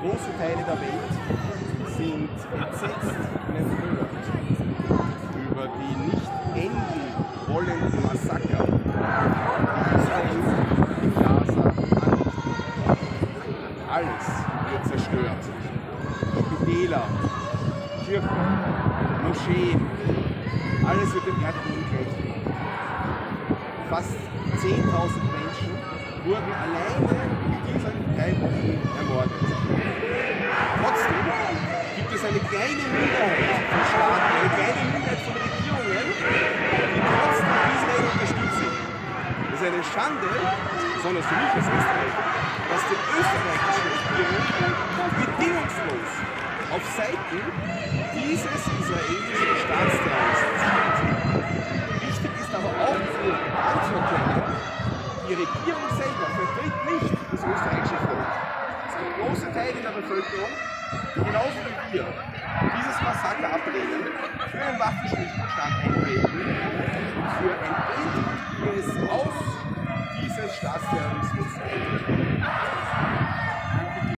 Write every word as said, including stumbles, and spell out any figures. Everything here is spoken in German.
Große Teile der Welt sind entsetzt und empört über die nicht enden wollenden Massaker, die Israel im Gaza anrichtet. Alles wird zerstört. Spitäler, Kirchen, Moscheen, alles wird dem Erdboden gleichgemacht. Fast zehntausend Menschen wurden alleine in diesen drei Wochen ermordet. Trotzdem gibt es eine kleine Minderheit von Staaten, eine kleine Minderheit von Regierungen, die trotzdem Israel unterstützen. Es ist eine Schande, besonders für mich als Österreicher, dass die österreichische Regierung bedingungslos auf Seiten dieses israelischen Staatsterroristen steht. Wichtig ist aber auch für anzuerkennen, die Regierung selber vertritt nicht das österreichische Volk. Es gibt große Teile der Bevölkerung, die genauso wie wir dieses Massaker ablehnen, für einen Waffenstillstand eintreten und für ein endgültiges Aus dieses Staatsterrorismus eintreten.